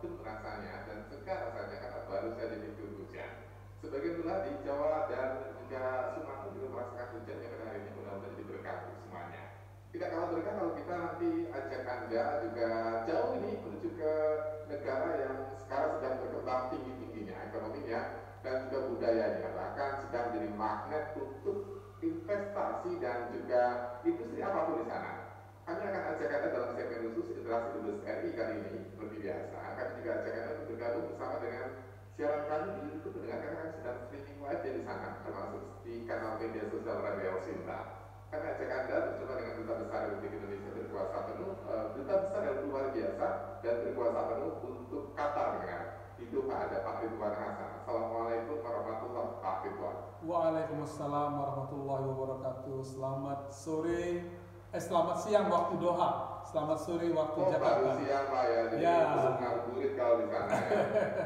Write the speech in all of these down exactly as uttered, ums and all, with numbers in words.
sejuk rasanya dan segar rasanya karena baru saja diguyur hujan. Sebagian pula di Jawa dan juga Sumatera juga merasakan hujan yang pada hari ini mudah-mudahan jadi berkah untuk semuanya. Tidak kalah berkah kalau kita nanti ajak Anda juga jauh ini menuju ke negara yang sekarang sedang berkembang tinggi-tingginya ekonominya dan juga budayanya, bahkan sedang menjadi magnet untuk investasi dan juga industri apapun di sana. Kami akan ajak Anda dalam segmen khusus Interaksi Dubes R I kali ini seperti biasa. Kami juga ajak Anda untuk bergabung bersama dengan siaran kami di YouTube dengan karena kami sedang streaming live di sana, termasuk di kanal media sosial Radio Sinta. Kami ajak Anda bersama dengan Duta Besar Republik Indonesia berkuasa penuh, uh, Duta Besar yang luar biasa dan berkuasa penuh untuk Qatar dengan itu Pak ada Pak Ridwan Hasan. Assalamualaikum warahmatullahi wabarakatuh Pak Ridwan. Waalaikumsalam warahmatullahi wabarakatuh. Selamat sore, eh selamat siang waktu Doha. Selamat sore waktu oh, Jakarta. Baru siang Pak ya, jadi ya. belum ngabuburit kalau di sana ya.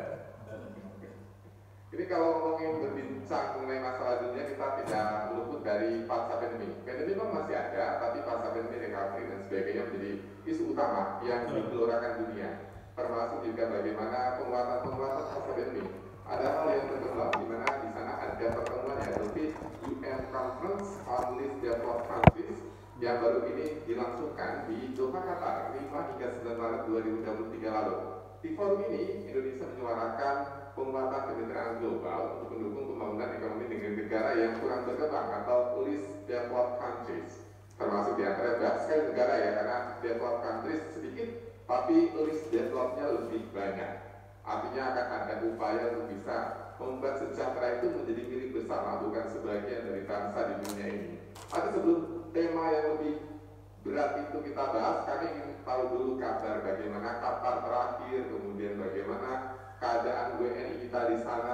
Ini kalau ngomongin berbincang mengenai masalah dunia kita tidak luput dari pasca pandemi. Pandemi memang masih ada, tapi pasca pandemi, recovery dan sebagainya menjadi isu utama yang digelorakan dunia. Termasuk juga bagaimana penguatan-penguatan pasca pandemi. Ada hal yang berkembang di mana di sana ada pertemuan yaitu U N Conference on Least Developed Countries yang baru ini dilangsungkan di Doha, Qatar, lima hingga sembilan Maret dua ribu dua puluh tiga lalu. Di forum ini, Indonesia menyuarakan penguatan kemitraan global untuk mendukung pembangunan ekonomi dengan negara yang kurang berkembang atau least developed countries. Termasuk di antara banyak sekali negara ya, karena developed countries sedikit, tapi least developed-nya lebih banyak. Artinya akan ada upaya untuk bisa membuat sejahtera itu menjadi milik bersama, bukan sebagian dari bangsa di dunia ini. Tapi sebelum tema yang lebih berat itu kita bahas, kami ingin tahu dulu kabar bagaimana Qatar terakhir, kemudian bagaimana keadaan W N I kita di sana.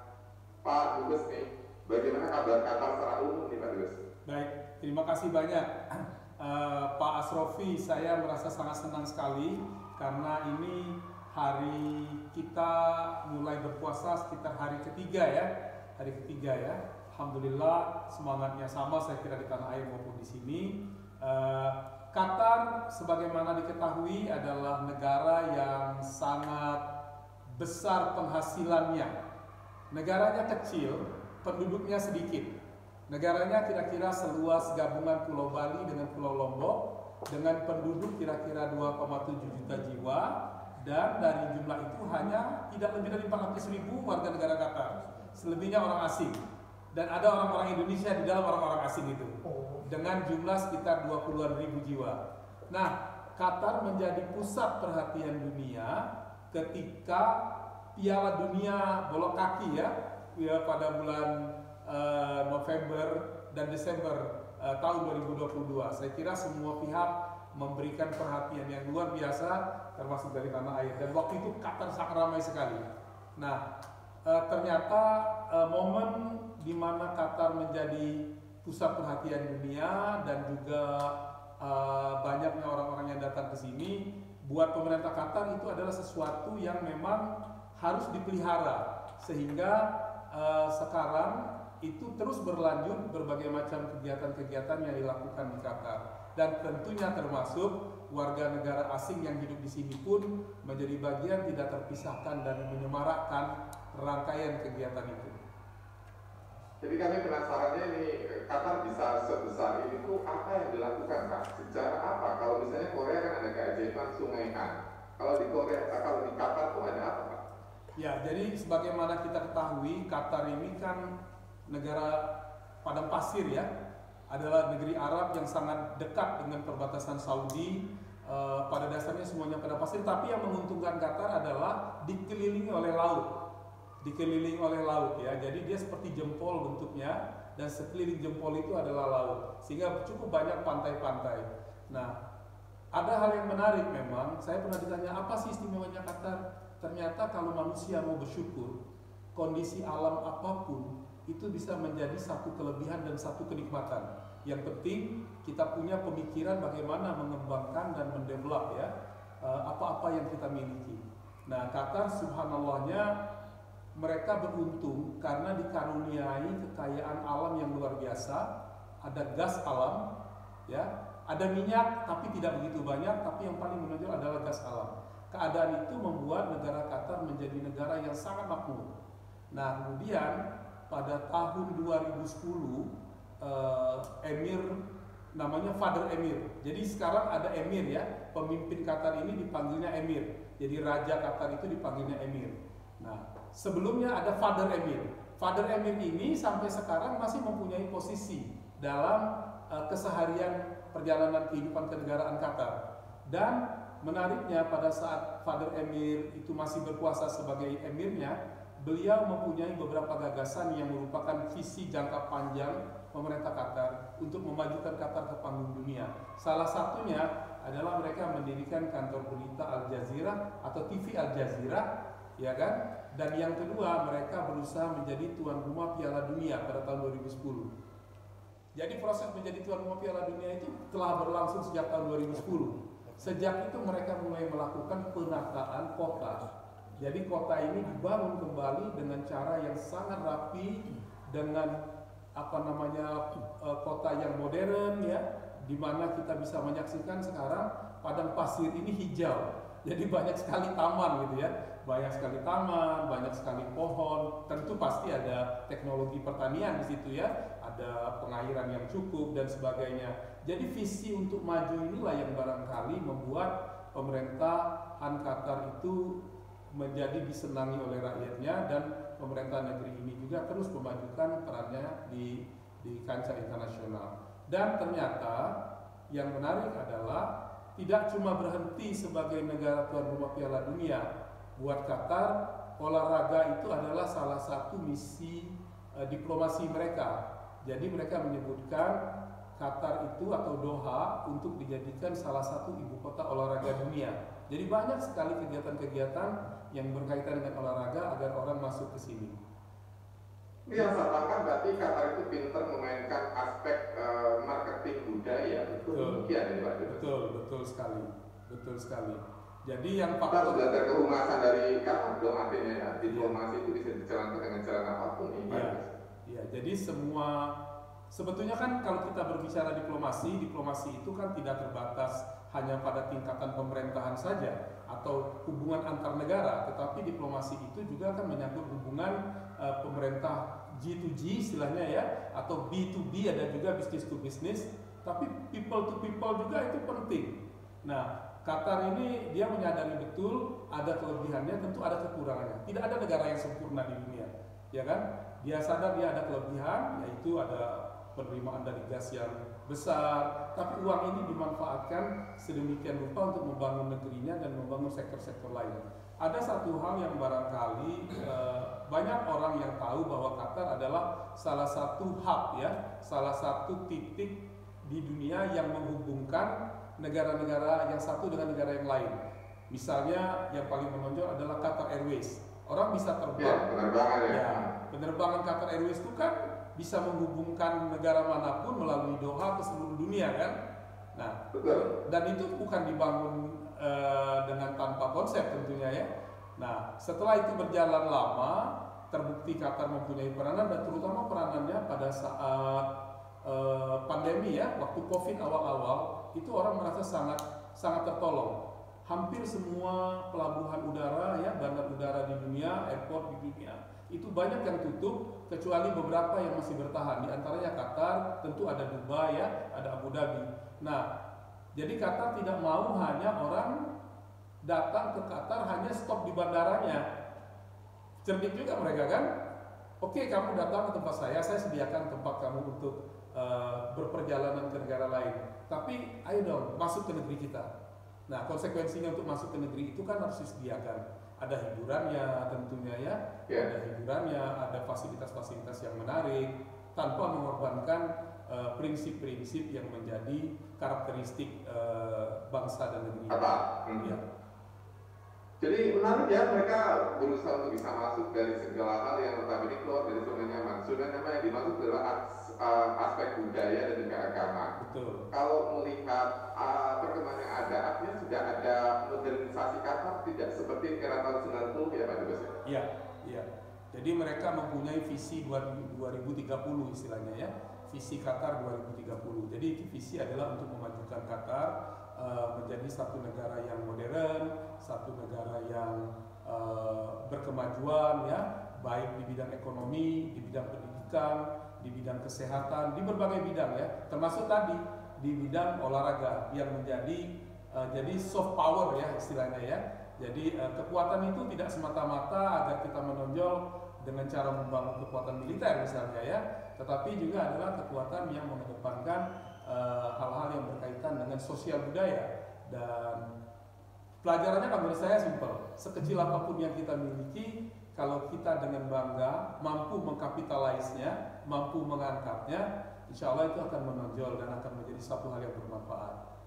Pak Dubes nih, bagaimana kabar Qatar secara umum nih Pak Dubes? Baik, terima kasih banyak uh, Pak Asrofi. Saya merasa sangat senang sekali karena ini hari kita mulai berpuasa sekitar hari ketiga ya, hari ketiga ya. Alhamdulillah semangatnya sama saya kira di tanah air maupun di sini. Uh, Qatar sebagaimana diketahui adalah negara yang sangat besar penghasilannya. Negaranya kecil, penduduknya sedikit. Negaranya kira-kira seluas gabungan Pulau Bali dengan Pulau Lombok dengan penduduk kira-kira dua koma tujuh juta jiwa, dan dari jumlah itu hanya tidak lebih dari empat ratus ribu warga negara Qatar. Selebihnya orang asing. Dan ada orang-orang Indonesia di dalam orang-orang asing itu dengan jumlah sekitar dua puluhan ribu jiwa. Nah, Qatar menjadi pusat perhatian dunia ketika Piala Dunia bola kaki ya, ya pada bulan uh, November dan Desember uh, tahun dua ribu dua puluh dua. Saya kira semua pihak memberikan perhatian yang luar biasa termasuk dari tanah air, dan waktu itu Qatar sangat ramai sekali. Nah, uh, ternyata uh, momen di mana Qatar menjadi pusat perhatian dunia dan juga uh, banyaknya orang-orang yang datang ke sini, buat pemerintah Qatar itu adalah sesuatu yang memang harus dipelihara, sehingga uh, sekarang itu terus berlanjut berbagai macam kegiatan-kegiatan yang dilakukan di Qatar, dan tentunya termasuk warga negara asing yang hidup di sini pun menjadi bagian tidak terpisahkan dan menyemarakkan rangkaian kegiatan itu. Jadi kami penasarannya ini Qatar bisa sebesar ini tuh apa yang dilakukan Pak? Sejarah apa? Kalau misalnya Korea kan ada keajaiban Sungai Han. Kalau di Korea, kalau di Qatar tuh ada apa Pak? Ya, jadi sebagaimana kita ketahui Qatar ini kan negara padang pasir ya, adalah negeri Arab yang sangat dekat dengan perbatasan Saudi. E, pada dasarnya semuanya padang pasir, tapi yang menguntungkan Qatar adalah dikelilingi oleh laut. dikelilingi oleh laut ya, jadi dia seperti jempol bentuknya, dan sekeliling jempol itu adalah laut, sehingga cukup banyak pantai-pantai. Nah, ada hal yang menarik memang, saya pernah ditanya apa sih istimewanya Qatar? Ternyata kalau manusia mau bersyukur, kondisi alam apapun itu bisa menjadi satu kelebihan dan satu kenikmatan. Yang penting kita punya pemikiran bagaimana mengembangkan dan mendevelop ya apa-apa yang kita miliki. Nah, Qatar subhanallahnya mereka beruntung karena dikaruniai kekayaan alam yang luar biasa. Ada gas alam, ya, ada minyak tapi tidak begitu banyak, tapi yang paling menonjol adalah gas alam. keadaan itu membuat negara Qatar menjadi negara yang sangat makmur. Nah, kemudian pada tahun dua ribu sepuluh eh, Emir namanya Father Emir. Jadi sekarang ada Emir ya, pemimpin Qatar ini dipanggilnya Emir. Jadi Raja Qatar itu dipanggilnya Emir. Nah, sebelumnya ada Father Emir. Father Emir ini sampai sekarang masih mempunyai posisi dalam uh, keseharian perjalanan kehidupan kenegaraan Qatar. Dan menariknya pada saat Father Emir itu masih berkuasa sebagai emirnya, beliau mempunyai beberapa gagasan yang merupakan visi jangka panjang pemerintah Qatar untuk memajukan Qatar ke panggung dunia. Salah satunya adalah mereka mendirikan kantor berita Al Jazeera atau T V Al Jazeera, ya kan? Dan yang kedua, mereka berusaha menjadi tuan rumah Piala Dunia pada tahun dua ribu sepuluh. Jadi proses menjadi tuan rumah Piala Dunia itu telah berlangsung sejak tahun dua ribu sepuluh. Sejak itu mereka mulai melakukan penataan kota. Jadi kota ini dibangun kembali dengan cara yang sangat rapi, dengan apa namanya kota yang modern ya, di mana kita bisa menyaksikan sekarang padang pasir ini hijau. Jadi banyak sekali taman gitu ya, banyak sekali taman, banyak sekali pohon. Tentu pasti ada teknologi pertanian di situ ya, ada pengairan yang cukup dan sebagainya. Jadi visi untuk maju inilah yang barangkali membuat pemerintahan Qatar itu menjadi disenangi oleh rakyatnya, dan pemerintah negeri ini juga terus memajukan perannya di di kancah internasional. Dan ternyata yang menarik adalah tidak cuma berhenti sebagai negara tuan rumah Piala Dunia. Buat Qatar, olahraga itu adalah salah satu misi e, diplomasi mereka. Jadi mereka menyebutkan Qatar itu atau Doha untuk dijadikan salah satu ibu kota olahraga dunia. Jadi banyak sekali kegiatan-kegiatan yang berkaitan dengan olahraga agar orang masuk ke sini. Ini yang saya tangkap berarti Qatar itu pintar memainkan aspek uh, marketing budaya. Itu demikian ya Pak? Betul, betul sekali, betul sekali. Jadi yang kita harus belajar kehumasan dari Qatar dong, artinya ya. Diplomasi itu bisa dijalankan dengan jalan apapun nih. Iya, ya, jadi semua sebetulnya kan kalau kita berbicara diplomasi, diplomasi itu kan tidak terbatas hanya pada tingkatan pemerintahan saja atau hubungan antar negara, tetapi diplomasi itu juga kan menyangkut hubungan uh, pemerintah G to G istilahnya ya, atau B to B, ada juga business to business, tapi people to people juga itu penting. Nah, Qatar ini dia menyadari betul ada kelebihannya, tentu ada kekurangannya. Tidak ada negara yang sempurna di dunia, ya kan? Dia sadar dia ada kelebihan, yaitu ada penerimaan dari gas yang besar, tapi uang ini dimanfaatkan sedemikian rupa untuk membangun negerinya dan membangun sektor-sektor lain. Ada satu hal yang barangkali eh, banyak orang yang tahu bahwa Qatar adalah salah satu hub ya, salah satu titik di dunia yang menghubungkan negara-negara yang satu dengan negara yang lain. Misalnya yang paling menonjol adalah Qatar Airways. Orang bisa terbang, ya, penerbangan ya. ya penerbangan Qatar Airways itu kan bisa menghubungkan negara manapun melalui Doha ke seluruh dunia kan. Nah, betul. Dan itu bukan dibangun e, dengan tanpa konsep tentunya ya. Nah, setelah itu berjalan lama, terbukti Qatar mempunyai peranan, dan terutama peranannya pada saat e, pandemi ya, waktu Covid awal-awal itu orang merasa sangat sangat tertolong. Hampir semua pelabuhan udara ya, bandar udara di dunia, airport di dunia itu banyak yang tutup, kecuali beberapa yang masih bertahan. Di antaranya Qatar, tentu ada Dubai ya, ada Abu Dhabi. Nah, jadi Qatar tidak mau hanya orang datang ke Qatar hanya stop di bandaranya. Cerdik juga mereka kan? Oke, kamu datang ke tempat saya, saya sediakan tempat kamu untuk uh, berperjalanan ke negara lain. Tapi ayo dong masuk ke negeri kita. Nah, konsekuensinya untuk masuk ke negeri itu kan harus disediakan. Ada hiburannya tentunya ya, yeah. ada hiburannya, ada fasilitas-fasilitas yang menarik, tanpa mengorbankan prinsip-prinsip uh, yang menjadi karakteristik uh, bangsa dan negeri. Apa? Hmm. Ya. Jadi menarik ya, mereka berusaha untuk bisa masuk dari segala hal yang notabene keluar dari zona nyaman. Zona nyaman yang dimaksud adalah uh, aspek budaya dan juga agama. Betul. Kalau melihat uh, perkembangan yang ada, artinya sudah ada modernisasi Qatar, tidak seperti era tahun sembilan puluh ya Pak Dubes? Iya, iya. Jadi mereka mempunyai visi dua ribu tiga puluh istilahnya ya. visi Qatar dua ribu tiga puluh. Jadi visi adalah untuk memajukan Qatar uh, menjadi satu negara yang modern, satu negara yang uh, berkemajuan ya, baik di bidang ekonomi, di bidang pendidikan, di bidang kesehatan, di berbagai bidang ya, termasuk tadi di bidang olahraga yang menjadi uh, jadi soft power ya istilahnya ya. Jadi uh, kekuatan itu tidak semata-mata agar kita menonjol dengan cara membangun kekuatan militer misalnya ya, tetapi juga adalah kekuatan yang mengedepankan uh, hal-hal yang berkaitan dengan sosial budaya. Dan pelajarannya kalau menurut saya simpel, sekecil apapun yang kita miliki, kalau kita dengan bangga mampu mengkapitalisnya, mampu mengangkatnya, insya Allah itu akan menonjol dan akan menjadi satu hal yang bermanfaat.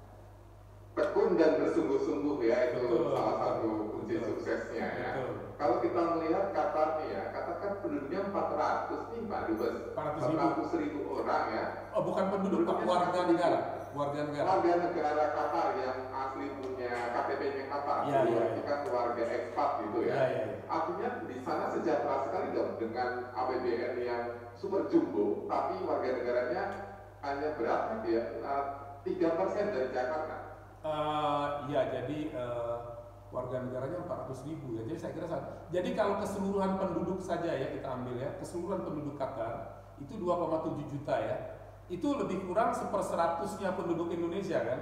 Tekun dan bersungguh-sungguh ya, itu Betul, salah betul, satu kunci betul, suksesnya ya. betul. Kalau kita melihat Qatar nih ya, Qatar kan penduduknya empat ratus nih Pak Dubes, empat ratus ribu orang ya. Oh bukan penduduk Pak, warga negara, warga negara. Warga negara Qatar yang asli punya K T P-nya Qatar, ya, ya, ya. Kan keluarga ekspat gitu ya. Ya, ya, ya. Artinya di sana sejahtera sekali dong dengan A P B N yang super jumbo, tapi warga negaranya hanya berapa ya? tiga persen dari Jakarta. Uh, ya jadi uh, warga negaranya empat ratus ribu ya, jadi saya kira saat, jadi kalau keseluruhan penduduk saja ya kita ambil ya, keseluruhan penduduk Qatar itu dua koma tujuh juta ya, itu lebih kurang seperseratusnya penduduk Indonesia kan.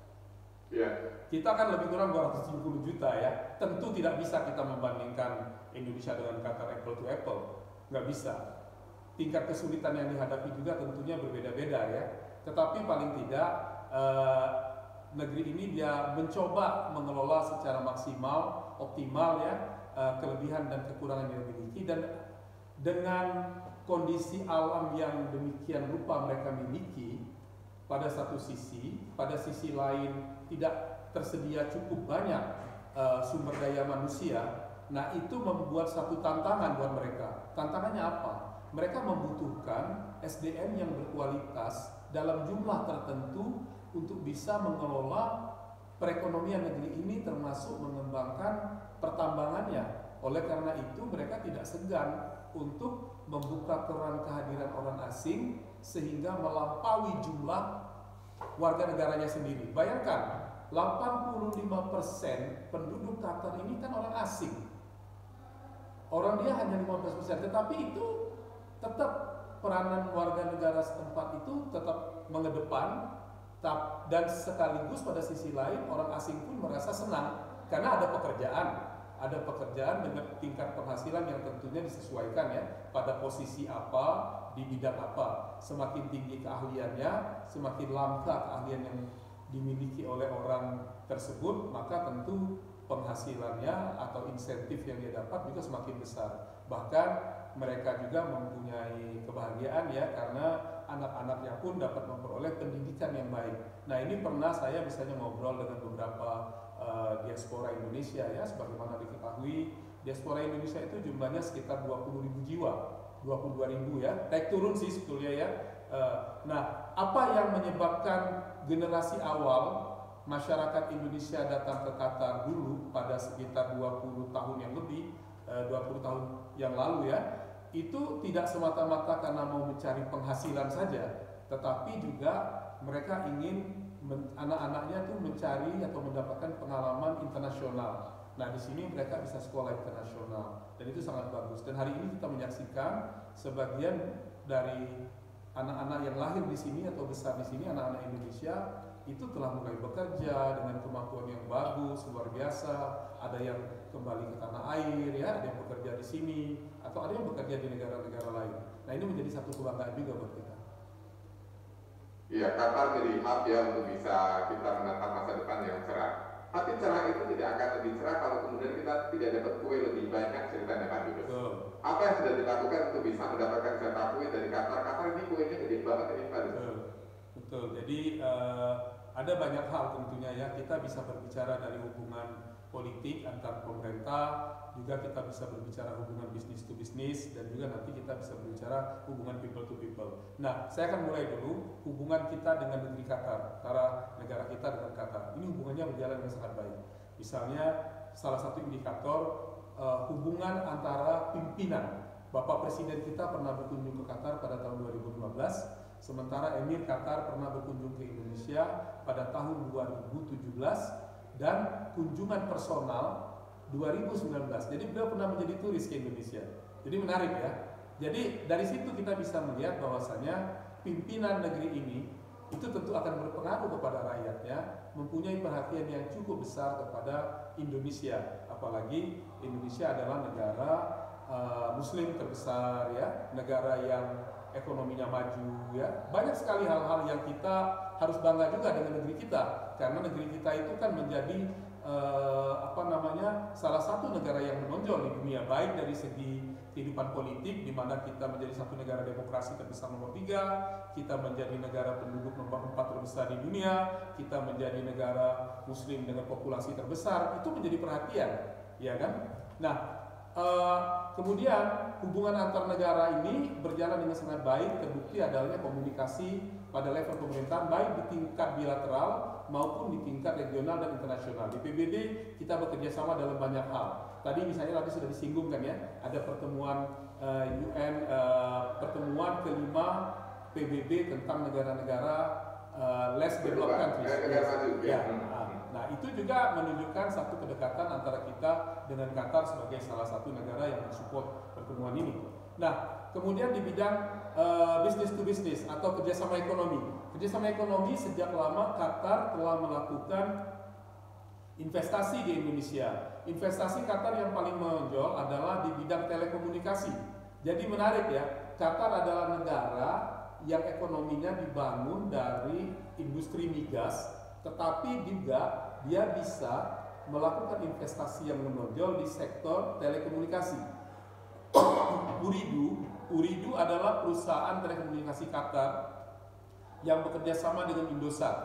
Ya. Kita kan lebih kurang dua ratus tujuh puluh juta ya, tentu tidak bisa kita membandingkan Indonesia dengan Qatar apple to apple, nggak bisa. Tingkat kesulitan yang dihadapi juga tentunya berbeda-beda ya, tetapi paling tidak uh, negeri ini dia mencoba mengelola secara maksimal, optimal ya, uh, kelebihan dan kekurangan yang dimiliki, dan dengan kondisi alam yang demikian rupa mereka miliki, pada satu sisi, pada sisi lain tidak tersedia cukup banyak uh, sumber daya manusia. Nah itu membuat satu tantangan buat mereka. Tantangannya apa? Mereka membutuhkan S D M yang berkualitas dalam jumlah tertentu untuk bisa mengelola perekonomian negeri ini, termasuk mengembangkan pertambangannya. Oleh karena itu mereka tidak segan untuk membuka keran kehadiran orang asing sehingga melampaui jumlah warga negaranya sendiri. Bayangkan, delapan puluh lima persen penduduk Qatar ini kan orang asing. Orang dia hanya lima belas persen, tetapi itu tetap peranan warga negara setempat itu tetap mengedepan. Dan sekaligus pada sisi lain orang asing pun merasa senang karena ada pekerjaan, ada pekerjaan dengan tingkat penghasilan yang tentunya disesuaikan ya pada posisi apa, di bidang apa. Semakin tinggi keahliannya, semakin langka keahlian yang dimiliki oleh orang tersebut, maka tentu penghasilannya atau insentif yang dia dapat juga semakin besar. Bahkan mereka juga mempunyai kebahagiaan ya, karena anak-anaknya pun dapat memperoleh pendidikan yang baik. Nah ini pernah saya misalnya ngobrol dengan beberapa uh, diaspora Indonesia ya, sebagaimana diketahui diaspora Indonesia itu jumlahnya sekitar dua puluh ribu jiwa, dua puluh dua ribu ya, naik turun sih sebetulnya ya. Uh, nah apa yang menyebabkan generasi awal masyarakat Indonesia datang ke Qatar dulu pada sekitar dua puluh tahun yang lebih, uh, dua puluh tahun yang lalu ya, itu tidak semata-mata karena mau mencari penghasilan saja, tetapi juga mereka ingin anak-anaknya tuh mencari atau mendapatkan pengalaman internasional. Nah di sini mereka bisa sekolah internasional dan itu sangat bagus. Dan hari ini kita menyaksikan sebagian dari anak-anak yang lahir di sini atau besar di sini, anak-anak Indonesia itu telah mulai bekerja dengan kemampuan yang bagus, luar biasa. Ada yang kembali ke tanah air ya, ada yang bekerja di sini, atau ada yang bekerja di negara-negara lain. Nah ini menjadi satu kebanggaan juga buat kita. Iya, Qatar jadi hub ya untuk bisa kita menatap masa depan yang cerah. Tapi cerah itu tidak akan lebih cerah kalau kemudian kita tidak dapat kue lebih banyak, ceritanya Pak Dubes. Apa yang sudah dilakukan untuk bisa mendapatkan jatah kue dari Qatar? Qatar ini kuenya gede banget ini Pak Dubes. Betul, betul. Jadi uh, ada banyak hal tentunya ya. Kita bisa berbicara dari hubungan politik antar pemerintah, juga kita bisa berbicara hubungan bisnis to bisnis, dan juga nanti kita bisa berbicara hubungan people to people. Nah, saya akan mulai dulu hubungan kita dengan negeri Qatar, antara negara kita dengan Qatar. Ini hubungannya berjalan dengan sangat baik. Misalnya salah satu indikator uh, hubungan antara pimpinan. Bapak Presiden kita pernah berkunjung ke Qatar pada tahun dua ribu lima belas Sementara Emir Qatar pernah berkunjung ke Indonesia pada tahun dua ribu tujuh belas dan kunjungan personal dua ribu sembilan belas. Jadi beliau pernah menjadi turis ke Indonesia. Jadi menarik ya. Jadi dari situ kita bisa melihat bahwasanya pimpinan negeri ini itu tentu akan berpengaruh kepada rakyatnya, mempunyai perhatian yang cukup besar kepada Indonesia. Apalagi Indonesia adalah negara uh, Muslim terbesar ya, negara yang ekonominya maju ya. Banyak sekali hal-hal yang kita harus bangga juga dengan negeri kita, karena negeri kita itu kan menjadi eh, apa namanya salah satu negara yang menonjol di dunia, baik dari segi kehidupan politik, di mana kita menjadi satu negara demokrasi terbesar nomor tiga, kita menjadi negara penduduk nomor empat terbesar di dunia, kita menjadi negara Muslim dengan populasi terbesar, itu menjadi perhatian, ya kan? Nah, Uh, kemudian hubungan antar negara ini berjalan dengan sangat baik, terbukti adanya komunikasi pada level pemerintahan baik di tingkat bilateral maupun di tingkat regional dan internasional. Di P B B kita bekerja sama dalam banyak hal. Tadi misalnya tadi sudah disinggung kan ya, ada pertemuan uh, U N, uh, pertemuan kelima P B B tentang negara-negara uh, less developed countries. Ya. Nah, itu juga menunjukkan satu kedekatan antara kita dengan Qatar sebagai salah satu negara yang mensupport pertemuan ini. Nah, kemudian di bidang uh, business to business atau kerjasama ekonomi. Kerjasama ekonomi sejak lama Qatar telah melakukan investasi di Indonesia. Investasi Qatar yang paling menonjol adalah di bidang telekomunikasi. Jadi menarik ya, Qatar adalah negara yang ekonominya dibangun dari industri migas, tetapi juga dia bisa melakukan investasi yang menonjol di sektor telekomunikasi. Ooredoo, Ooredoo adalah perusahaan telekomunikasi Qatar yang bekerja sama dengan Indosat.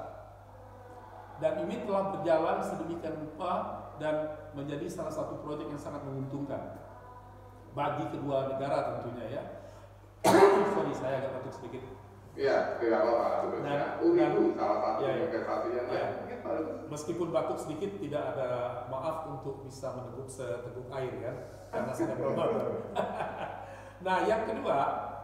Dan ini telah berjalan sedemikian rupa dan menjadi salah satu proyek yang sangat menguntungkan bagi kedua negara tentunya ya. Sorry, saya agak batuk sedikit. Iya, tidak apa-apa sebetulnya. Ooredoo salah satu ya, investasi yang ya. mungkin bagus. Meskipun batuk sedikit, tidak ada maaf untuk bisa meneguk seteguk air ya, karena sedang Ramadan. Nah, yang kedua,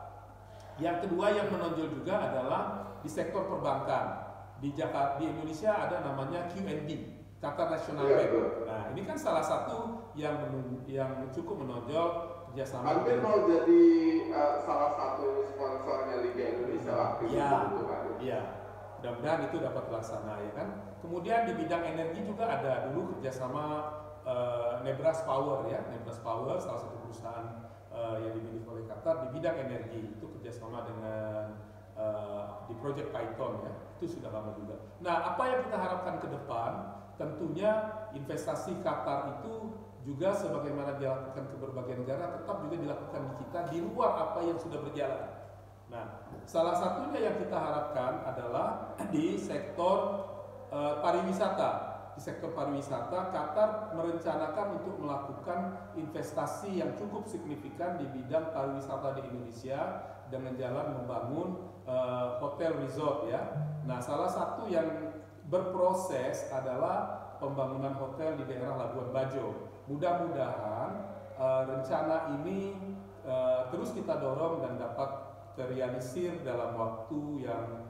yang kedua yang menonjol juga adalah di sektor perbankan. Di Jakarta, di Indonesia ada namanya Q N B, Qatar National ya, Bank. betul. Nah, ini kan salah satu yang yang cukup menonjol kerjasama. Hampir mau jadi uh, salah satu sponsornya Liga Indonesia waktu ya, itu. Iya, mudah-mudahan itu dapat terlaksana ya kan. Kemudian di bidang energi juga ada dulu kerjasama uh, Nebras Power ya, Nebras Power salah satu perusahaan uh, yang dimiliki oleh Qatar di bidang energi, itu kerjasama dengan uh, di Project Python ya, itu sudah lama juga. Nah, apa yang kita harapkan ke depan, tentunya investasi Qatar itu juga sebagaimana dilakukan ke berbagai negara, tetap juga dilakukan di kita di luar apa yang sudah berjalan. Nah, salah satunya yang kita harapkan adalah di sektor uh, pariwisata. Di sektor pariwisata, Qatar merencanakan untuk melakukan investasi yang cukup signifikan di bidang pariwisata di Indonesia dengan jalan membangun uh, hotel resort ya. Nah, salah satu yang berproses adalah pembangunan hotel di daerah Labuan Bajo. Mudah-mudahan uh, rencana ini uh, terus kita dorong dan dapat terrealisir dalam waktu yang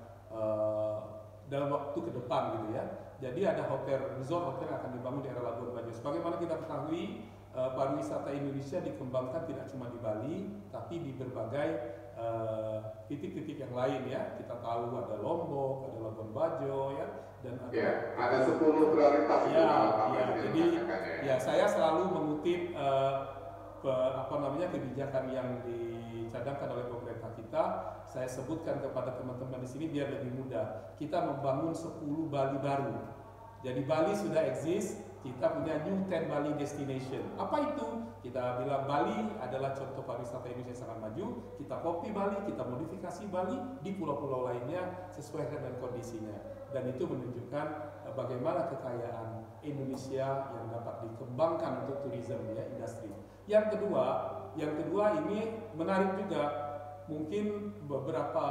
uh, dalam waktu ke depan gitu ya. Jadi ada hotel resort hotel yang akan dibangun di daerah Labuan Bajo. Sebagaimana kita ketahui, uh, pariwisata Indonesia dikembangkan tidak cuma di Bali, tapi di berbagai titik-titik uh, yang lain ya. Kita tahu ada Lombok, ada Labuan Bajo ya, dan ada, ya, ada sepuluh prioritas ya, itu ya, jadi ya saya selalu mengutip uh, pe, apa namanya kebijakan yang dicadangkan oleh pemerintah kita. Saya sebutkan kepada teman-teman di sini biar lebih mudah. Kita membangun sepuluh Bali baru. Jadi Bali sudah eksis, kita punya new ten Bali destination. Apa itu? Kita bilang Bali adalah contoh pariwisata Indonesia yang sangat maju. Kita copy Bali, kita modifikasi Bali di pulau-pulau lainnya sesuai dengan kondisinya. Dan itu menunjukkan uh, bagaimana kekayaan Indonesia yang dapat dikembangkan untuk tourism ya, industri. Yang kedua, yang kedua ini menarik juga. Mungkin beberapa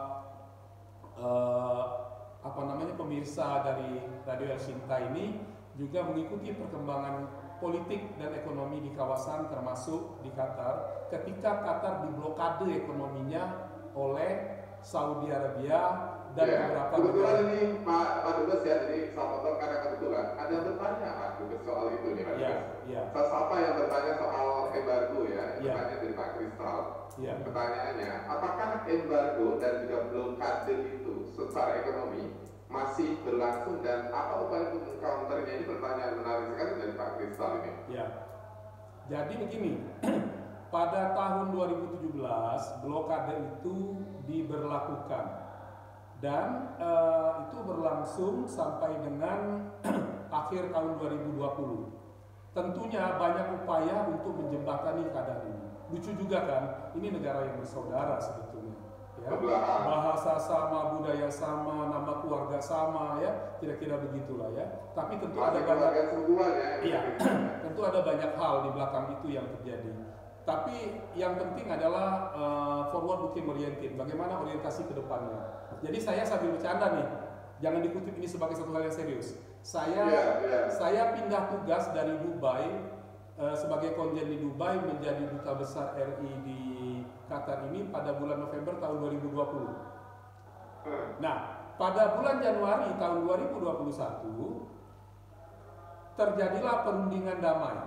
uh, apa namanya pemirsa dari Radio El Sinta ini juga mengikuti perkembangan politik dan ekonomi di kawasan termasuk di Qatar ketika Qatar diblokade ekonominya oleh Saudi Arabia, dan ya, beberapa kebetulan negara. ini Pak Pak Dubes ya, jadi saya potong karena kebetulan ada yang bertanya Pak Dubes soal itu nih Pak Ya, Dubes. ya, Salah siapa yang bertanya soal embargo ya, Ya. bertanya dari Pak Kristal. ya. Pertanyaannya, apakah embargo dan juga blokade itu secara ekonomi masih berlangsung dan apa upaya untuk mengcounternya? Ini pertanyaan menarik sekali dari Pak Kristal ini. Ya. Jadi begini, pada tahun dua ribu tujuh belas blokade itu diberlakukan dan eh, itu berlangsung sampai dengan akhir tahun dua ribu dua puluh. Tentunya banyak upaya untuk menjembatani keadaan ini. Lucu juga kan, ini negara yang bersaudara sebetulnya. Ya. Bahasa sama, budaya sama, nama keluarga sama, ya kira-kira begitulah ya. Tapi tentu ada banyak, iya, tentu ada banyak hal di belakang itu yang terjadi. Tapi yang penting adalah uh, forward looking oriented, bagaimana orientasi ke depannya. Jadi saya sambil bercanda nih, jangan dikutip ini sebagai satu hal yang serius. Saya yeah, yeah. saya pindah tugas dari Dubai uh, sebagai konjen di Dubai menjadi duta besar R I di Qatar ini pada bulan November tahun dua ribu dua puluh. Nah, pada bulan Januari tahun dua ribu dua puluh satu terjadilah perundingan damai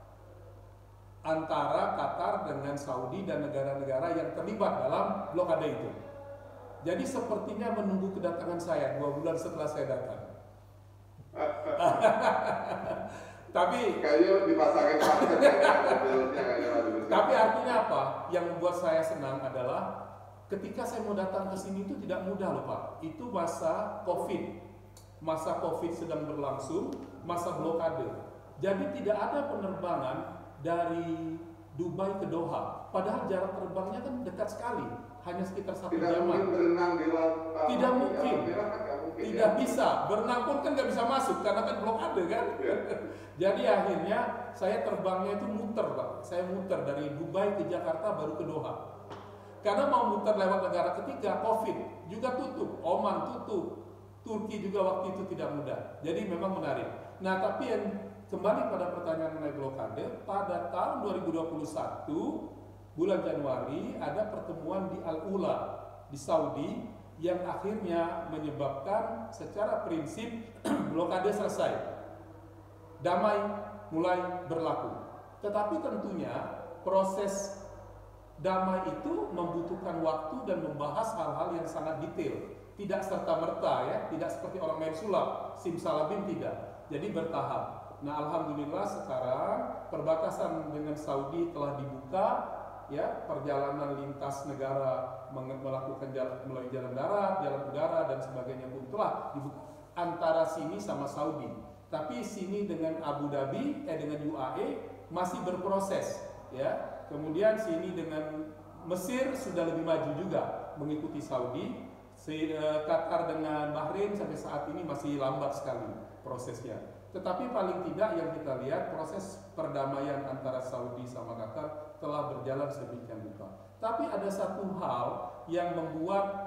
antara Qatar dengan Saudi dan negara-negara yang terlibat dalam blokade itu. Jadi sepertinya menunggu kedatangan saya dua bulan setelah saya datang. Tapi kayaknya dipasangin tapi artinya apa? Yang membuat saya senang adalah ketika saya mau datang ke sini itu tidak mudah loh Pak. Itu masa Covid. Masa Covid sedang berlangsung, masa blokade. Jadi tidak ada penerbangan dari Dubai ke Doha. Padahal jarak terbangnya kan dekat sekali, hanya sekitar satu tidak jam. Mungkin berenang di laut. Tidak uh, mungkin. Kan mungkin. Tidak ya. Bisa. Berenang pun kan nggak bisa masuk karena kan blokade kan. Ya. Jadi akhirnya saya terbangnya itu muter Pak. Saya muter dari Dubai ke Jakarta baru ke Doha. Karena mau muter lewat negara ketiga, Covid juga tutup, Oman tutup, Turki juga waktu itu tidak mudah. Jadi memang menarik. Nah tapi yang kembali pada pertanyaan mengenai blokade, pada tahun dua ribu dua puluh satu bulan Januari ada pertemuan di Al-Ula di Saudi yang akhirnya menyebabkan secara prinsip blokade selesai, damai mulai berlaku. Tetapi tentunya proses damai itu membutuhkan waktu dan membahas hal-hal yang sangat detail, tidak serta-merta ya, tidak seperti orang main sulap, simsalabim tidak. Jadi bertahap. Nah, alhamdulillah sekarang perbatasan dengan Saudi telah dibuka, ya, perjalanan lintas negara melakukan jalan melalui jalan darat, jalan udara dan sebagainya pun telah dibuka antara sini sama Saudi. Tapi sini dengan Abu Dhabi, eh dengan U A E masih berproses, ya. Kemudian sini dengan Mesir sudah lebih maju juga mengikuti Saudi. Si, eh, Qatar dengan Bahrain sampai saat ini masih lambat sekali prosesnya. Tetapi paling tidak yang kita lihat proses perdamaian antara Saudi sama Qatar telah berjalan sedemikian rupa. Tapi ada satu hal yang membuat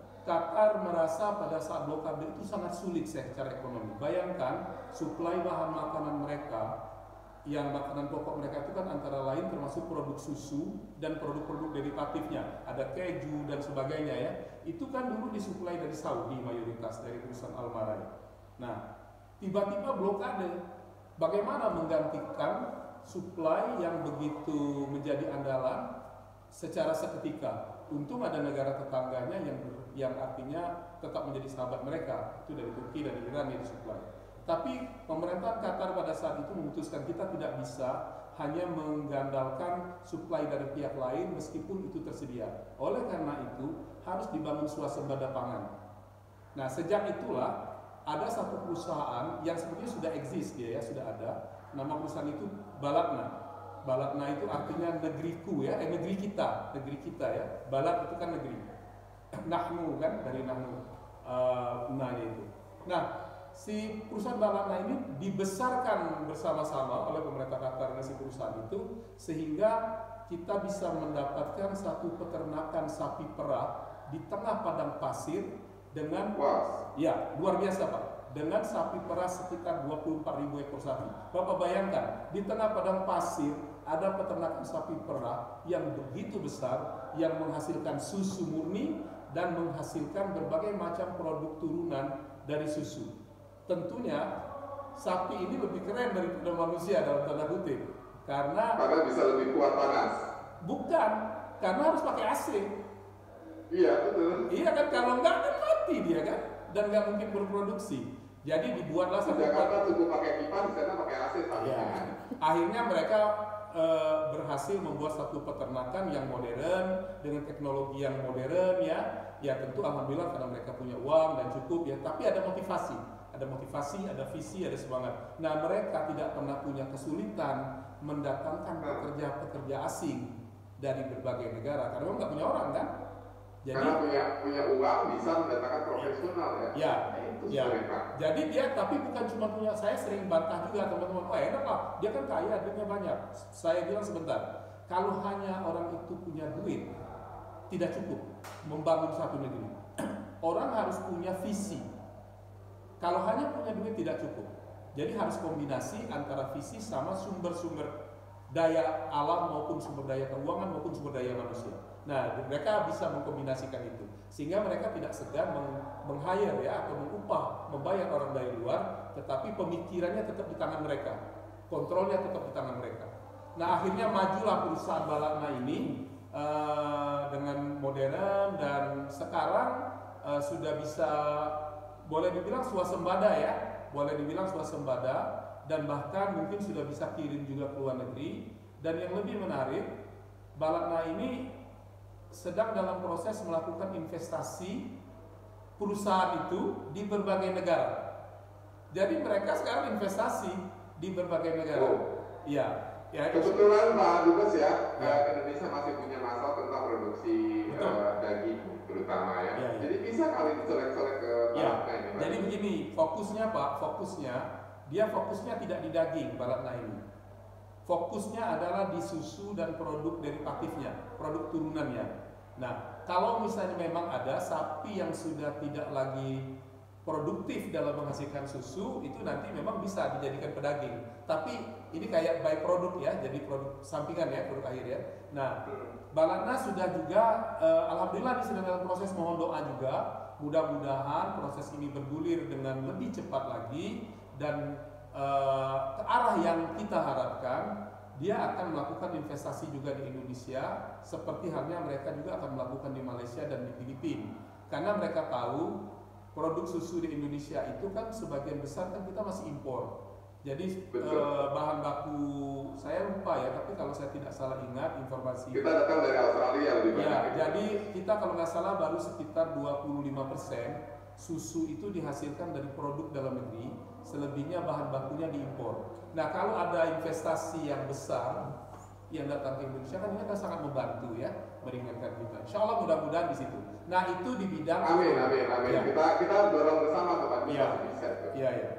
Qatar merasa pada saat blokade itu sangat sulit secara ekonomi. Bayangkan suplai bahan makanan mereka, yang makanan pokok mereka itu kan antara lain termasuk produk susu dan produk-produk derivatifnya, ada keju dan sebagainya ya. Itu kan dulu disuplai dari Saudi mayoritas, dari perusahaan Al-Marai. Nah, tiba-tiba blokade, bagaimana menggantikan suplai yang begitu menjadi andalan secara seketika? Untung ada negara tetangganya yang yang artinya tetap menjadi sahabat mereka, itu dari Turki dan Iran yang disuplai. Tapi pemerintah Qatar pada saat itu memutuskan kita tidak bisa hanya mengandalkan suplai dari pihak lain meskipun itu tersedia. Oleh karena itu harus dibangun swasembada pangan. Nah, sejak itulah ada satu perusahaan yang sebetulnya sudah eksis dia ya, sudah ada. Nama perusahaan itu Balatna. Balatna itu artinya negeriku ya, eh negeri kita, negeri kita ya. Balat itu kan negeri. Nahnu kan dari Nahnu. Uh, nah itu. Nah, si perusahaan Balatna ini dibesarkan bersama-sama oleh pemerintah Qatar dan si perusahaan itu sehingga kita bisa mendapatkan satu peternakan sapi perah di tengah padang pasir dengan wow. Ya, luar biasa Pak. Dengan sapi perah sekitar dua puluh empat ribu ekor sapi. Bapak bayangkan, di tengah padang pasir ada peternakan sapi perah yang begitu besar yang menghasilkan susu murni dan menghasilkan berbagai macam produk turunan dari susu. Tentunya sapi ini lebih keren daripada manusia dalam tanda kutip, karena karena bisa lebih kuat panas. Bukan, karena harus pakai A C. Iya betul. Iya kan, kalau enggak kan mati dia kan, dan nggak mungkin berproduksi. Jadi dibuatlah satu. Jakarta cukup pakai kipas, di sana pakai A C sapi. Ya. Akhirnya mereka e, berhasil membuat satu peternakan yang modern dengan teknologi yang modern ya. Ya tentu alhamdulillah karena mereka punya uang dan cukup ya. Tapi ada motivasi, ada motivasi, ada visi, ada semangat. Nah mereka tidak pernah punya kesulitan mendatangkan pekerja-pekerja asing dari berbagai negara karena memang nggak punya orang kan. Jadi, karena punya punya uang bisa mendatangkan profesional ya. Ya, nah, itu ya. mereka. Jadi dia tapi bukan cuma punya, saya sering bantah juga teman-teman, oh enak lah, dia kan kaya, duitnya banyak. Saya bilang sebentar, kalau hanya orang itu punya duit, tidak cukup membangun satu negeri. Orang harus punya visi. Kalau hanya punya duit tidak cukup. Jadi harus kombinasi antara visi sama sumber-sumber daya alam maupun sumber daya keuangan maupun sumber daya manusia. Nah, mereka bisa mengkombinasikan itu sehingga mereka tidak segan meng-hire ya atau mengupah, membayar orang dari luar, tetapi pemikirannya tetap di tangan mereka, kontrolnya tetap di tangan mereka. Nah, akhirnya majulah perusahaan Balatna ini uh, dengan modern dan sekarang uh, sudah bisa boleh dibilang swasembada ya, boleh dibilang swasembada. Dan bahkan mungkin sudah bisa kirim juga ke luar negeri. Dan yang lebih menarik, Balatna ini sedang dalam proses melakukan investasi perusahaan itu di berbagai negara. Jadi mereka sekarang investasi di berbagai negara. Iya. Oh. Ya, kebetulan Pak Dubes ya, ya, Indonesia masih punya masalah tentang produksi uh, daging terutama ya. Ya, ya. Jadi bisa kali dicolek-colek ke Balatna ya. Ini. Jadi begini, fokusnya Pak, fokusnya dia fokusnya tidak di daging Balatna ini. Fokusnya adalah di susu dan produk derivatifnya, produk turunannya. Nah, kalau misalnya memang ada sapi yang sudah tidak lagi produktif dalam menghasilkan susu, itu nanti memang bisa dijadikan pedaging. Tapi ini kayak by produk ya, jadi produk sampingan ya, produk akhir ya. Nah, Balatna sudah juga, eh, alhamdulillah ini sedang dalam proses mohon doa juga. Mudah-mudahan proses ini bergulir dengan lebih cepat lagi. Dan uh, ke arah yang kita harapkan, dia akan melakukan investasi juga di Indonesia, seperti halnya mereka juga akan melakukan di Malaysia dan di Filipina. Karena mereka tahu produk susu di Indonesia itu kan sebagian besar kan kita masih impor. Jadi uh, bahan baku saya lupa ya, tapi kalau saya tidak salah ingat informasi kita datang dari Australia lebih banyak. Ya, jadi kita kalau nggak salah baru sekitar dua puluh lima persen susu itu dihasilkan dari produk dalam negeri, selebihnya bahan bakunya diimpor. Nah, kalau ada investasi yang besar yang datang ke Indonesia kan ini akan sangat membantu ya, meringankan kita. Insya Allah mudah-mudahan di situ. Nah, itu di bidang amin, amin, amin. Ya. Kita kita dorong bersama Pak ya. Bisa. Iya, iya.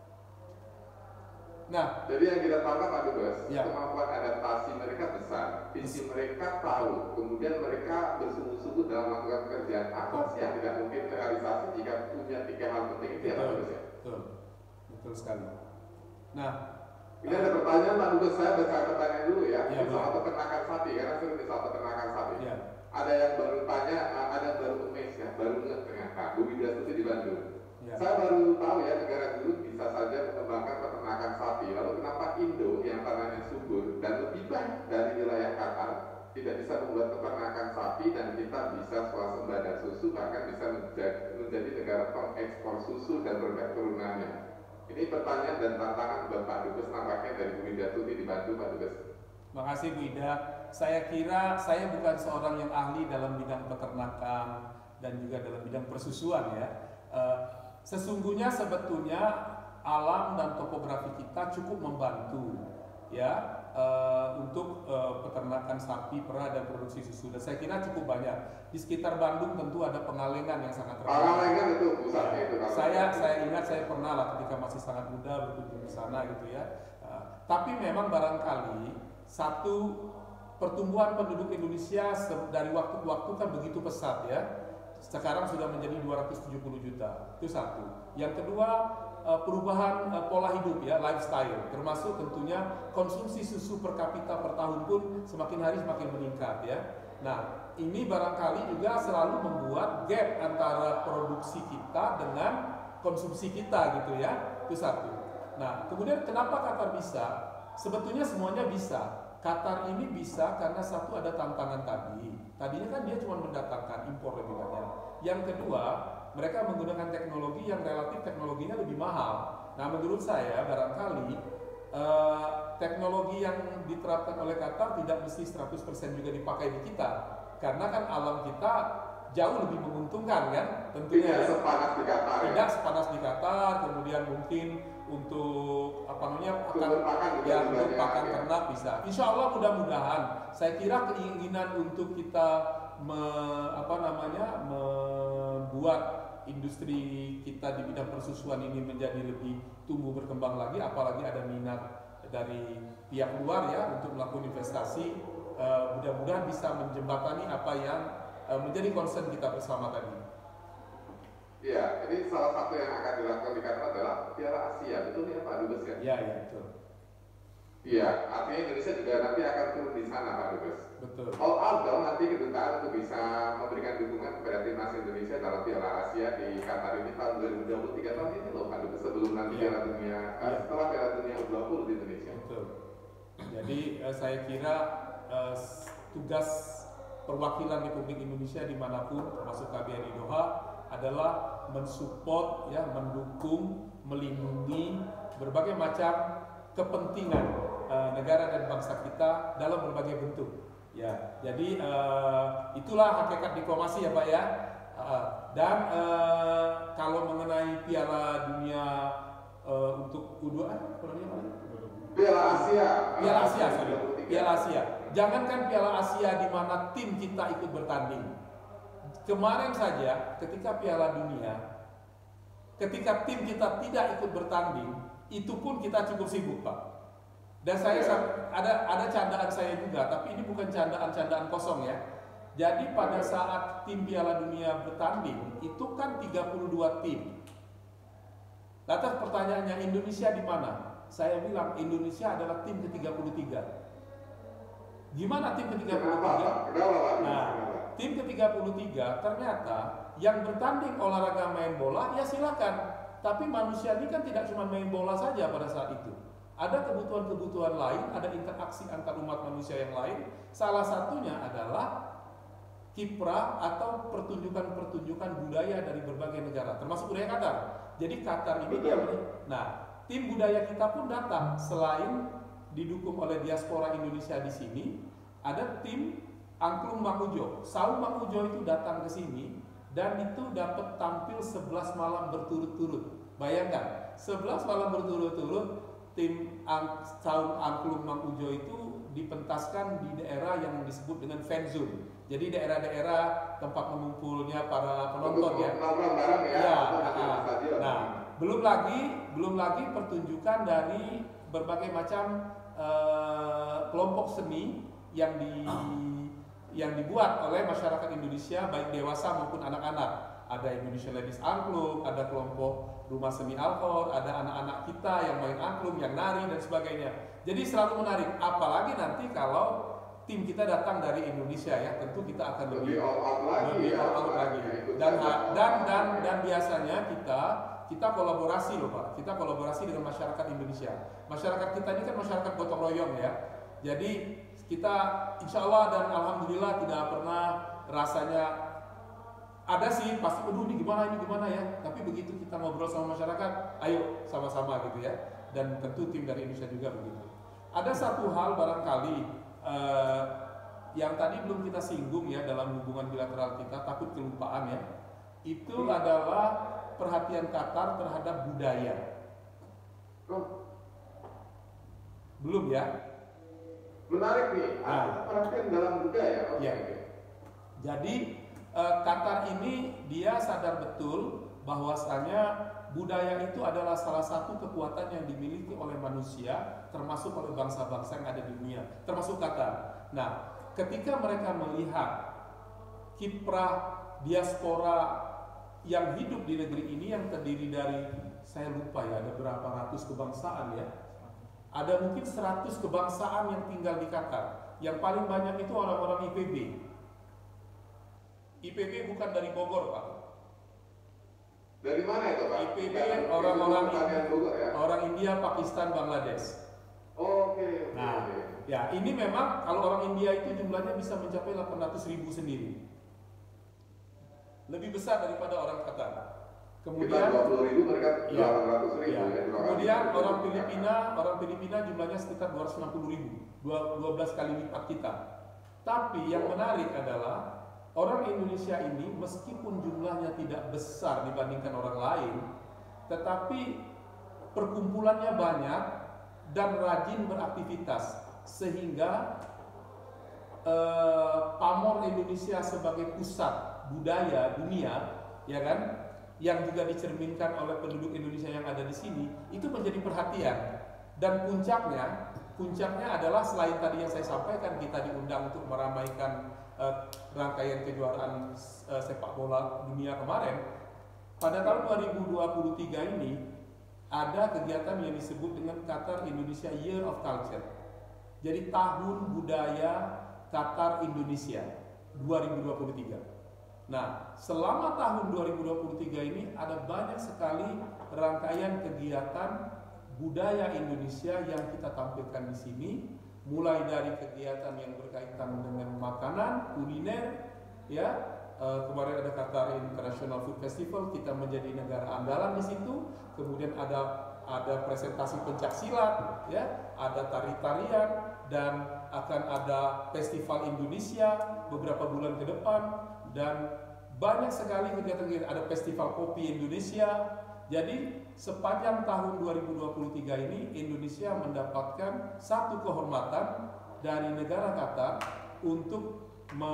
Nah, jadi yang kita tangkap Pak Dubes, ya. kemampuan adaptasi mereka besar, visi mereka tahu, kemudian mereka bersungguh-sungguh dalam melakukan pekerjaan. Apa sih yang tidak mungkin terrealisasi jika punya tiga hal penting itu ya Pak Dubes ya? Betul, betul sekali. Nah, ini ada pertanyaan Pak Dubes, saya baca pertanyaan dulu ya, ya ini soal peternakan sapi, karena sering di soal peternakan sapi. Ya. Ada yang baru tanya, ada yang baru emes ya, baru nge ternyata, Bu Widrastuti di Bandung. Ya. Saya baru tahu ya negara dulu bisa saja mengembangkan peternakan sapi. Lalu kenapa Indo yang tanahnya subur dan lebih banyak dari wilayah Qatar tidak bisa membuat peternakan sapi dan kita bisa swasembada susu, bahkan bisa menjadi, menjadi negara pengekspor susu dan produk turunannya. Ini pertanyaan dan tantangan buat Pak Dubes nampaknya dari Bu Widrastuti di Bandung, Pak Dubes. Makasih Bu Ida. Saya kira saya bukan seorang yang ahli dalam bidang peternakan dan juga dalam bidang persusuan ya. Uh, Sesungguhnya sebetulnya alam dan topografi kita cukup membantu ya uh, untuk uh, peternakan sapi, perah dan produksi susu. Dan saya kira cukup banyak. Di sekitar Bandung tentu ada Pengalengan yang sangat terkenal. Pengalengan itu pusatnya ya. itu. Saya saya ingat saya pernah lah ketika masih sangat muda berkunjung di sana gitu ya. Uh, tapi memang barangkali satu, pertumbuhan penduduk Indonesia dari waktu ke waktu kan begitu pesat ya. Sekarang sudah menjadi dua ratus tujuh puluh juta. Itu satu. Yang kedua, perubahan pola hidup ya, lifestyle. Termasuk tentunya konsumsi susu per kapita per tahun pun semakin hari semakin meningkat ya. Nah, ini barangkali juga selalu membuat gap antara produksi kita dengan konsumsi kita gitu ya. Itu satu. Nah, kemudian kenapa Qatar bisa? Sebetulnya semuanya bisa. Qatar ini bisa karena satu ada tantangan tadi. Tadinya kan dia cuma mendatangkan impor lebih banyak. Yang kedua, mereka menggunakan teknologi yang relatif teknologinya lebih mahal. Nah, menurut saya barangkali eh, teknologi yang diterapkan oleh Qatar tidak mesti seratus persen juga dipakai di kita. Karena kan alam kita jauh lebih menguntungkan kan, tentunya. Tidak sepanas di Qatar. Tidak ya? sepanas di Qatar, kemudian mungkin untuk apa namanya akan ya untuk pakan ternak bisa. Insya Allah mudah-mudahan. Saya kira keinginan untuk kita me, apa namanya membuat industri kita di bidang persusuan ini menjadi lebih tumbuh berkembang lagi, apalagi ada minat dari pihak luar ya untuk melakukan investasi. Uh, mudah-mudahan bisa menjembatani apa yang uh, menjadi concern kita bersama tadi. Iya, ini salah satu yang akan dilakukan di Qatar adalah Piala Asia, betul ya Pak Dubes ya? Iya, iya betul. Iya, artinya Indonesia juga nanti akan turun di sana Pak Dubes. Betul. All out dong nanti kedutaan untuk bisa memberikan dukungan kepada timnas Indonesia dalam Piala Asia di Qatar ini tahun dua ribu dua puluh tiga tahun ini loh Pak Dubes, sebelum nanti Piala ya. Dunia, ya. setelah Piala Dunia U dua puluh di Indonesia. Betul. Jadi uh, saya kira uh, tugas perwakilan Republik Indonesia dimanapun termasuk K B R I Doha adalah mensupport ya, mendukung, melindungi berbagai macam kepentingan uh, negara dan bangsa kita dalam berbagai bentuk. Ya, jadi uh, itulah hakikat diplomasi ya Pak ya. Uh, dan uh, kalau mengenai Piala Dunia uh, untuk U dua puluh apa namanya? Piala Asia. Piala Asia, sorry. Piala Asia. Jangankan Piala Asia di mana tim kita ikut bertanding. Kemarin saja ketika Piala Dunia, ketika tim kita tidak ikut bertanding, itu pun kita cukup sibuk Pak. Dan saya ada ada candaan saya juga, tapi ini bukan candaan-candaan kosong ya. Jadi pada saat tim Piala Dunia bertanding, itu kan tiga puluh dua tim. Lantas pertanyaannya, Indonesia di mana? Saya bilang Indonesia adalah tim ke tiga puluh tiga. Gimana tim ke tiga puluh tiga? Nah, tim ke tiga puluh tiga ternyata yang bertanding olahraga main bola ya silakan. Tapi manusia ini kan tidak cuma main bola saja pada saat itu. Ada kebutuhan-kebutuhan lain, ada interaksi antar umat manusia yang lain. Salah satunya adalah kiprah atau pertunjukan-pertunjukan budaya dari berbagai negara, termasuk budaya Qatar. Jadi Qatar ini dia, nah tim budaya kita pun datang. Selain didukung oleh diaspora Indonesia di sini, ada tim Angklung Makujo. Saung Makujo itu datang ke sini dan itu dapat tampil sebelas malam berturut-turut. Bayangkan, sebelas malam berturut-turut tim Ang Saung Angklung Makujo itu dipentaskan di daerah yang disebut dengan fan zone. Jadi daerah-daerah tempat mengumpulnya para penonton ya. Ya, nah, nah, belum lagi belum lagi pertunjukan dari berbagai macam uh, kelompok seni yang di yang dibuat oleh masyarakat Indonesia baik dewasa maupun anak-anak. Ada Indonesia Ladies Angklung, ada kelompok Rumah Seni Alkor, ada anak-anak kita yang main angklung, yang nari dan sebagainya. Jadi selalu menarik. Apalagi nanti kalau tim kita datang dari Indonesia ya, tentu kita akan lebih all out lagi, lebih ya, all out lagi. Dan dan dan dan biasanya kita kita kolaborasi loh Pak. Kita kolaborasi dengan masyarakat Indonesia. Masyarakat kita ini kan masyarakat gotong royong ya. Jadi kita insya Allah dan alhamdulillah tidak pernah rasanya ada sih pasti aduh ini gimana ini gimana ya. Tapi begitu kita ngobrol sama masyarakat, ayo sama-sama gitu ya. Dan tentu tim dari Indonesia juga begitu. Ada satu hal barangkali Uh, yang tadi belum kita singgung ya dalam hubungan bilateral kita, takut kelupaan ya. Itu hmm. adalah perhatian Qatar terhadap budaya. Oh. Belum ya? Menarik nih, nah. perhatian dalam budaya. Okay. Ya. Jadi uh, Qatar ini dia sadar betul bahwasanya budaya itu adalah salah satu kekuatan yang dimiliki oleh manusia, termasuk oleh bangsa-bangsa yang ada di dunia, termasuk Qatar. Nah, ketika mereka melihat kiprah diaspora yang hidup di negeri ini yang terdiri dari, saya lupa ya, ada berapa ratus kebangsaan ya. Ada mungkin seratus kebangsaan yang tinggal di Qatar. Yang paling banyak itu orang-orang I P B. I P B bukan dari Bogor, Pak. Dari mana itu, Pak? I P B orang-orang ya? orang India, Pakistan, Bangladesh. Oh, oke. Okay, nah, okay. ya ini memang kalau orang India itu jumlahnya bisa mencapai delapan ratus ribu sendiri. Lebih besar daripada orang Qatar. Kemudian dua puluh ribu, mereka ya, delapan ratus ribu. Ya. Ya, Kemudian orang Filipina, orang Filipina jumlahnya sekitar dua ratus enam puluh ribu, dua belas kali lipat kita. Tapi yang menarik adalah orang Indonesia ini meskipun jumlahnya tidak besar dibandingkan orang lain, tetapi perkumpulannya banyak dan rajin beraktivitas, sehingga eh, pamor Indonesia sebagai pusat budaya dunia, ya kan, yang juga dicerminkan oleh penduduk Indonesia yang ada di sini, itu menjadi perhatian. Dan puncaknya, puncaknya adalah selain tadi yang saya sampaikan, kita diundang untuk meramaikan uh, rangkaian kejuaraan uh, sepak bola dunia kemarin. Pada tahun dua ribu dua puluh tiga ini ada kegiatan yang disebut dengan Qatar Indonesia Year of Culture. Jadi tahun budaya Qatar Indonesia dua ribu dua puluh tiga. Nah, selama tahun dua ribu dua puluh tiga ini ada banyak sekali rangkaian kegiatan budaya Indonesia yang kita tampilkan di sini, mulai dari kegiatan yang berkaitan dengan makanan, kuliner, ya. E, kemarin ada Qatar International Food Festival, kita menjadi negara andalan di situ. Kemudian ada ada presentasi pencak silat, ya, ada tari-tarian, dan akan ada festival Indonesia beberapa bulan ke depan, dan banyak sekali kegiatan-kegiatan. Ada festival kopi Indonesia. Jadi sepanjang tahun dua ribu dua puluh tiga ini Indonesia mendapatkan satu kehormatan dari negara Qatar untuk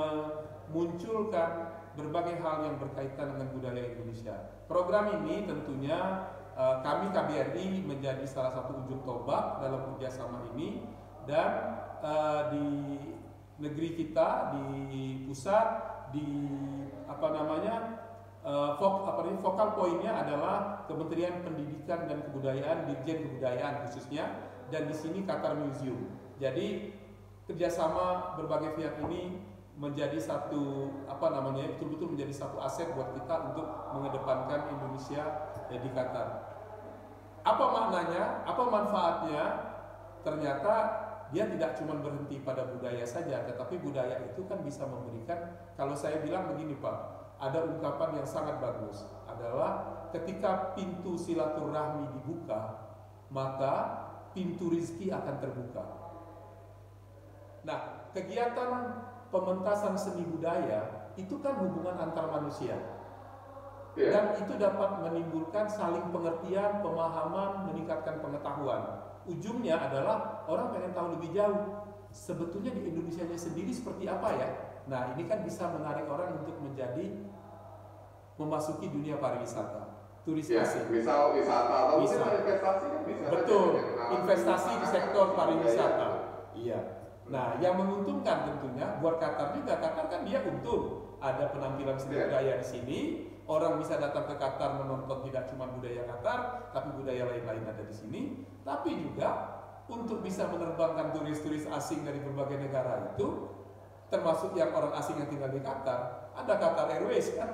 memunculkan berbagai hal yang berkaitan dengan budaya Indonesia. Program ini tentunya uh, kami K B R I menjadi salah satu ujung tombak dalam kerjasama ini, dan uh, di negeri kita, di pusat, di apa namanya uh, fok, apa namanya vokal poinnya adalah Kementerian Pendidikan dan Kebudayaan, Dirjen Kebudayaan khususnya, dan di sini Qatar Museum. Jadi kerjasama berbagai pihak ini menjadi satu apa namanya betul-betul menjadi satu aset buat kita untuk mengedepankan Indonesia eh, di Qatar. Apa maknanya? Apa manfaatnya? Ternyata dia tidak cuma berhenti pada budaya saja, tetapi budaya itu kan bisa memberikan, kalau saya bilang begini Pak, ada ungkapan yang sangat bagus, adalah ketika pintu silaturahmi dibuka, maka pintu rizki akan terbuka. Nah, kegiatan pementasan seni budaya itu kan hubungan antar manusia, dan itu dapat menimbulkan saling pengertian, pemahaman, meningkatkan pengetahuan. Ujungnya adalah orang pengen tahu lebih jauh sebetulnya di Indonesianya sendiri seperti apa ya. Nah, ini kan bisa menarik orang untuk menjadi memasuki dunia pariwisata, turis ya, asing. Misal wisata atau bisa. investasi kan bisa. Betul, investasi di sektor pariwisata. Iya. Nah, yang menguntungkan tentunya buat Qatar juga. Qatar kan dia untung, ada penampilan seni yeah. budaya di sini. Orang bisa datang ke Qatar menonton tidak cuma budaya Qatar, tapi budaya lain-lain ada di sini. Tapi juga untuk bisa menerbangkan turis-turis asing dari berbagai negara itu, termasuk yang orang asing yang tinggal di Qatar, ada Qatar Airways kan.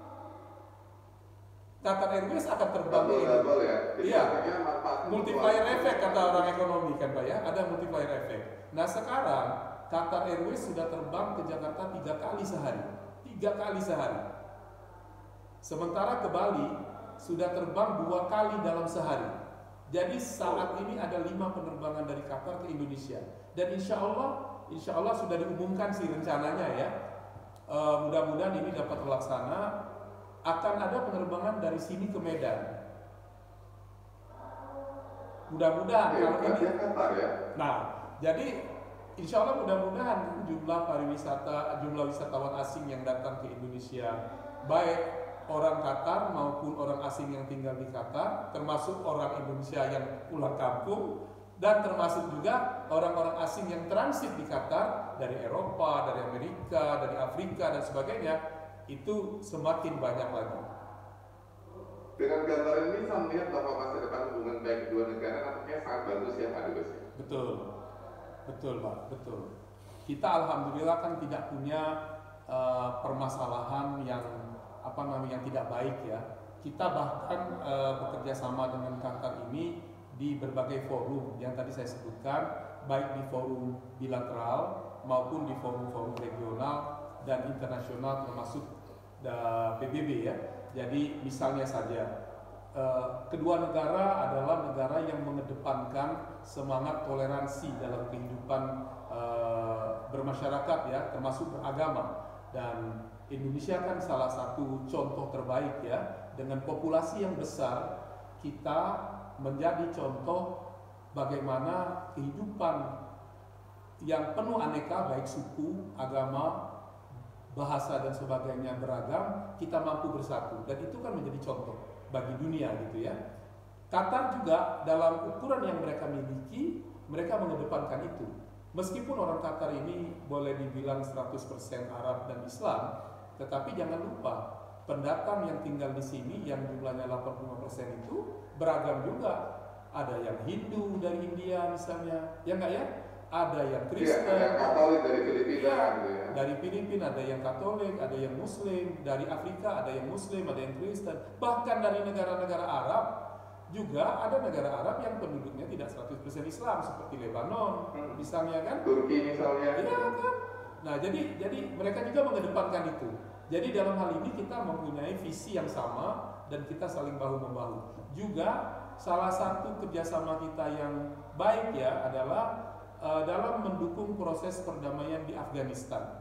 Qatar Airways akan terbang ke Indonesia. Iya, multiplier effect kata orang ekonomi kan Pak ya, ada multiplier effect. Nah sekarang Qatar Airways sudah terbang ke Jakarta tiga kali sehari, tiga kali sehari. Sementara ke Bali sudah terbang dua kali dalam sehari. Jadi saat ini ada lima penerbangan dari Qatar ke Indonesia, dan insya Allah, insya Allah sudah diumumkan sih rencananya ya. E, mudah-mudahan ini dapat terlaksana. Akan ada penerbangan dari sini ke Medan. Mudah-mudahan ya, kalau ini. Ya. Nah, jadi insya Allah mudah-mudahan jumlah pariwisata, jumlah wisatawan asing yang datang ke Indonesia, baik orang Qatar maupun orang asing yang tinggal di Qatar, termasuk orang Indonesia yang pulang kampung, dan termasuk juga orang-orang asing yang transit di Qatar dari Eropa, dari Amerika, dari Afrika dan sebagainya, itu semakin banyak lagi. Dengan gambaran ini saya melihat bahwa masa depan hubungan baik kedua negara nampaknya sangat bagus ya Pak Dubes. Betul, betul Pak, betul. Kita alhamdulillah kan tidak punya uh, permasalahan yang apa namanya yang tidak baik ya. Kita bahkan uh, bekerja sama dengan Qatar ini di berbagai forum yang tadi saya sebutkan, baik di forum bilateral maupun di forum-forum regional dan internasional termasuk P B B ya. Jadi misalnya saja uh, kedua negara adalah negara yang mengedepankan semangat toleransi dalam kehidupan uh, bermasyarakat ya, termasuk beragama. Dan Indonesia kan salah satu contoh terbaik ya, dengan populasi yang besar kita menjadi contoh bagaimana kehidupan yang penuh aneka baik suku, agama, bahasa dan sebagainya beragam, kita mampu bersatu dan itu kan menjadi contoh bagi dunia gitu ya. Qatar juga dalam ukuran yang mereka miliki, mereka mengedepankan itu. Meskipun orang Qatar ini boleh dibilang seratus persen Arab dan Islam, tetapi jangan lupa pendatang yang tinggal di sini yang jumlahnya delapan puluh lima persen itu beragam juga. Ada yang Hindu dari India misalnya, ya enggak ya? Ada yang Kristen, ya, ada yang Katolik dari Filipina, ya, gitu ya. Dari Filipina ada yang Katolik, ada yang Muslim, dari Afrika ada yang Muslim, ada yang Kristen, bahkan dari negara-negara Arab juga ada negara Arab yang penduduknya tidak seratus persen Islam seperti Lebanon, hmm. misalnya kan? Turki misalnya. Iya kan? Nah jadi jadi mereka juga mengedepankan itu. Jadi dalam hal ini kita mempunyai visi yang sama dan kita saling bahu membahu. Juga salah satu kerjasama kita yang baik ya adalah uh, dalam mendukung proses perdamaian di Afghanistan.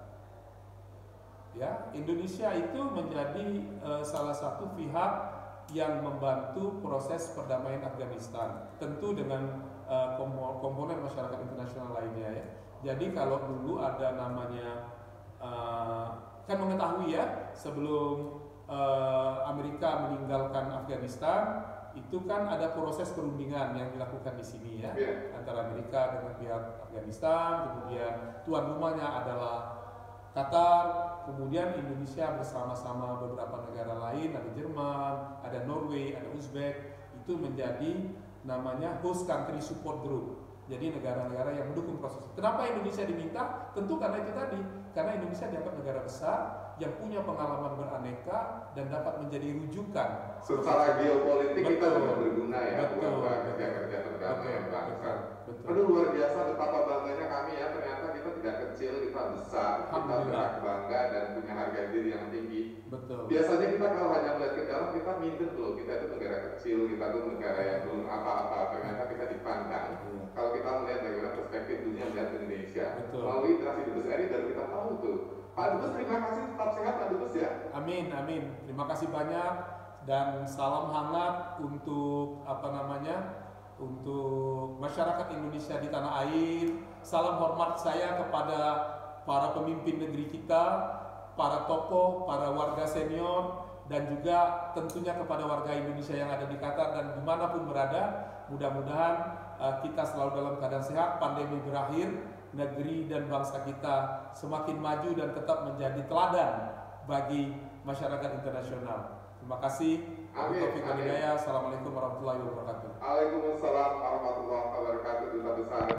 Ya, Indonesia itu menjadi uh, salah satu pihak yang membantu proses perdamaian Afghanistan, tentu dengan uh, komponen masyarakat internasional lainnya ya. Jadi kalau dulu ada namanya uh, kan mengetahui ya sebelum uh, Amerika meninggalkan Afghanistan itu kan ada proses perundingan yang dilakukan di sini ya yeah. antara Amerika dengan pihak Afghanistan, kemudian tuan rumahnya adalah Qatar, kemudian Indonesia bersama-sama beberapa negara lain, ada Jerman, ada Norway, ada Uzbek, itu menjadi namanya host country support group. Jadi negara-negara yang mendukung proses. Kenapa Indonesia diminta? Tentu karena itu tadi, karena Indonesia dianggap negara besar yang punya pengalaman beraneka dan dapat menjadi rujukan. Secara geopolitik betul. Kita juga berguna ya betul. buat kerja-kerja perdamaian bangsa. Betul. Aduh luar biasa betapa bangganya kami ya, ternyata kita tidak kecil, kita besar, kita berhak bangga dan punya harga diri yang tinggi. Betul. Biasanya kita kalau hanya melihat ke dalam kita minder loh, kita itu negara kecil, kita itu negara yang belum apa-apa, ternyata kita dipandang. Hmm. Kalau kita melihat bagaimana perspektif dunia melihat Indonesia, betul. melalui interaksi Dubes Eri dan kita tahu tuh. Pak Dubes terima kasih, tetap sehat Pak Dubes ya. Amin, amin. Terima kasih banyak dan salam hangat untuk apa namanya? Untuk masyarakat Indonesia di tanah air. Salam hormat saya kepada para pemimpin negeri kita, para tokoh, para warga senior, dan juga tentunya kepada warga Indonesia yang ada di Qatar dan dimanapun berada. Mudah-mudahan uh, kita selalu dalam keadaan sehat, pandemi berakhir, negeri dan bangsa kita semakin maju dan tetap menjadi teladan bagi masyarakat internasional. Terima kasih. Amin. Assalamualaikum warahmatullahi wabarakatuh. Waalaikumsalam warahmatullahi wabarakatuh. Duta besar